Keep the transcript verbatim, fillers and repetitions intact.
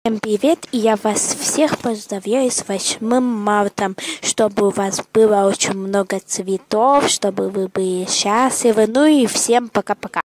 Всем привет, и я вас всех поздравляю с восьмым марта, чтобы у вас было очень много цветов, чтобы вы были счастливы, ну и всем пока-пока.